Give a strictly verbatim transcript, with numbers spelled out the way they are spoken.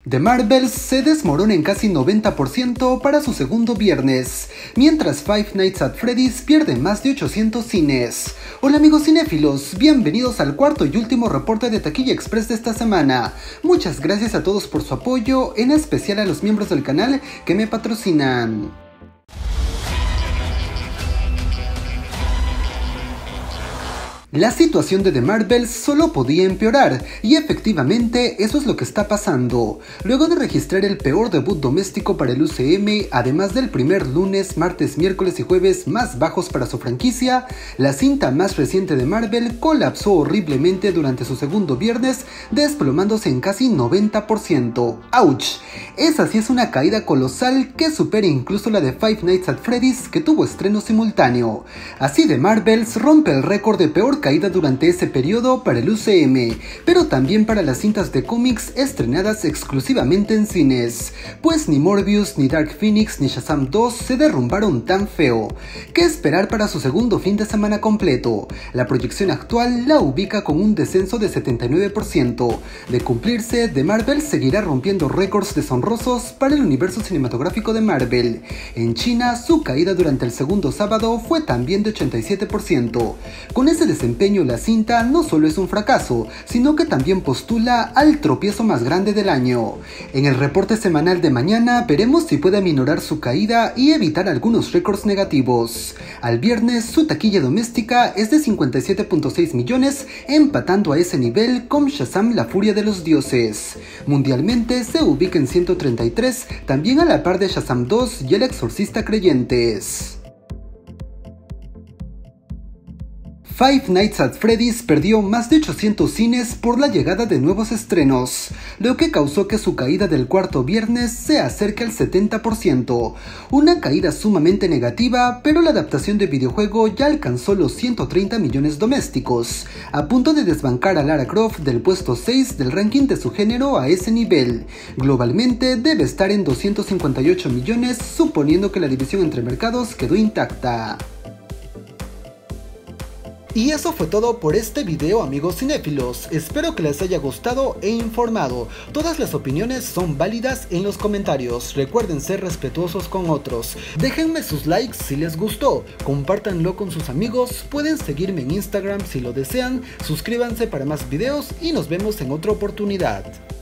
The Marvels se desmorona en casi noventa por ciento para su segundo viernes, mientras Five Nights at Freddy's pierde más de ochocientos cines. Hola amigos cinéfilos, bienvenidos al cuarto y último reporte de Taquilla Express de esta semana. Muchas gracias a todos por su apoyo, en especial a los miembros del canal que me patrocinan. La situación de The Marvels solo podía empeorar, y efectivamente eso es lo que está pasando. Luego de registrar el peor debut doméstico para el U C M, además del primer lunes, martes, miércoles y jueves más bajos para su franquicia, la cinta más reciente de Marvel colapsó horriblemente durante su segundo viernes, desplomándose en casi noventa por ciento. ¡Auch! Esa sí es una caída colosal que supera incluso la de Five Nights at Freddy's, que tuvo estreno simultáneo. Así The Marvels rompe el récord de peor caída durante ese periodo para el U C M, pero también para las cintas de cómics estrenadas exclusivamente en cines, pues ni Morbius, ni Dark Phoenix, ni Shazam dos se derrumbaron tan feo. ¿Qué esperar para su segundo fin de semana completo? La proyección actual la ubica con un descenso de setenta y nueve por ciento. De cumplirse, The Marvel seguirá rompiendo récords deshonrosos para el universo cinematográfico de Marvel. En China, su caída durante el segundo sábado fue también de ochenta y siete por ciento. Con ese desempeño, la cinta no solo es un fracaso, sino que también postula al tropiezo más grande del año. En el reporte semanal de mañana veremos si puede aminorar su caída y evitar algunos récords negativos. Al viernes su taquilla doméstica es de cincuenta y siete punto seis millones, empatando a ese nivel con Shazam: La furia de los dioses. Mundialmente se ubica en ciento treinta y tres, también a la par de Shazam dos y El exorcista creyentes. Five Nights at Freddy's perdió más de ochocientos cines por la llegada de nuevos estrenos, lo que causó que su caída del cuarto viernes se acerque al setenta por ciento. Una caída sumamente negativa, pero la adaptación de videojuego ya alcanzó los ciento treinta millones domésticos, a punto de desbancar a Lara Croft del puesto seis del ranking de su género a ese nivel. Globalmente debe estar en doscientos cincuenta y ocho millones, suponiendo que la división entre mercados quedó intacta. Y eso fue todo por este video, amigos cinéfilos. Espero que les haya gustado e informado. Todas las opiniones son válidas en los comentarios. Recuerden ser respetuosos con otros. Déjenme sus likes si les gustó. Compártanlo con sus amigos. Pueden seguirme en Instagram si lo desean. Suscríbanse para más videos y nos vemos en otra oportunidad.